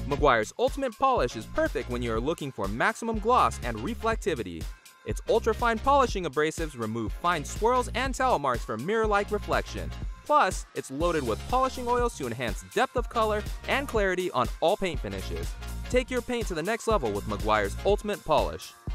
Meguiar's Ultimate Polish is perfect when you are looking for maximum gloss and reflectivity. Its ultra-fine polishing abrasives remove fine swirls and towel marks for mirror-like reflection. Plus, it's loaded with polishing oils to enhance depth of color and clarity on all paint finishes. Take your paint to the next level with Meguiar's Ultimate Polish.